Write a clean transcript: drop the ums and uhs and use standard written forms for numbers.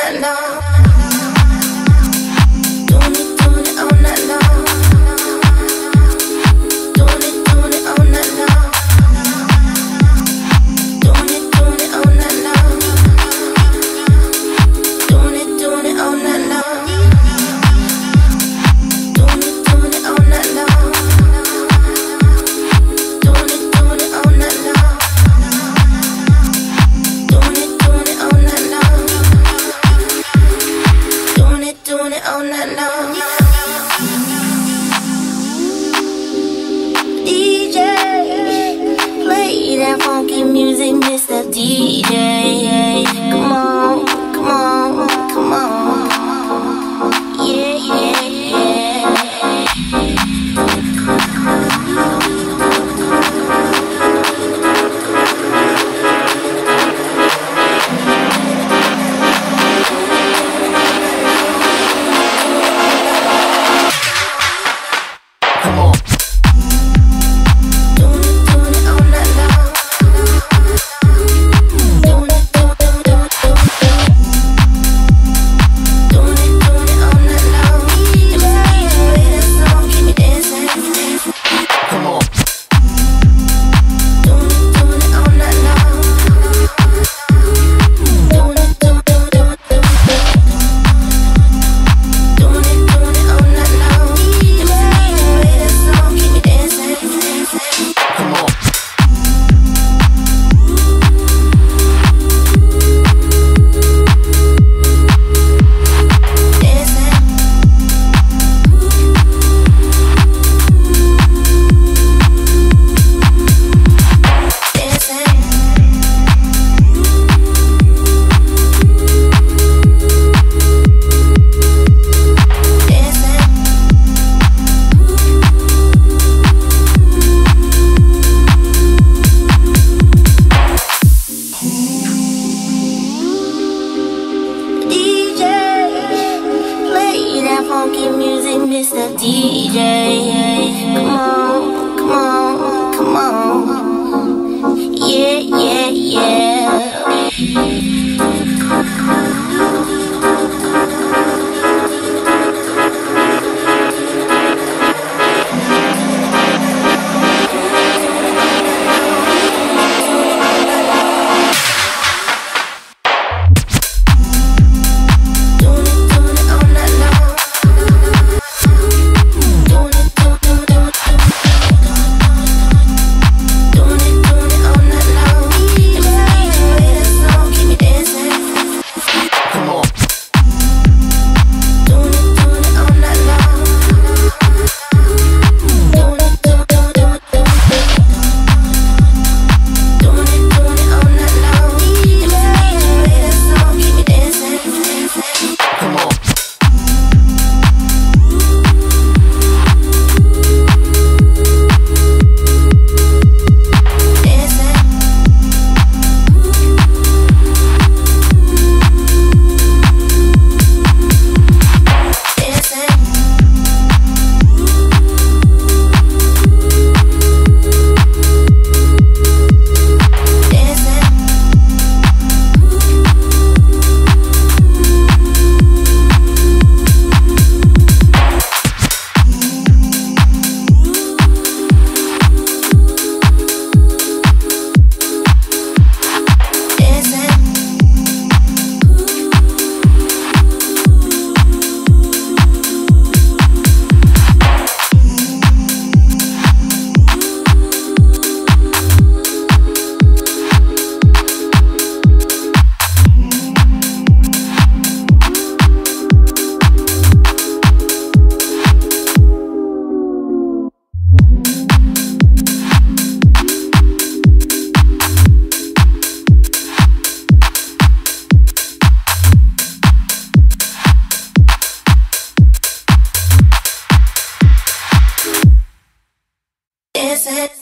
night long. Doing it all night long. Doing it all night long. Doing it all night long. Doing it all night long. Doing it all night long. Doing it all night long. Doing it all night long. Doing it all night long. DJ, play that funky music, Mr. DJ. Come on, come on, come on. Yeah, yeah, yeah. Funky music, Mr. DJ. Come on, come on, come on. Yeah, yeah, yeah. Is it?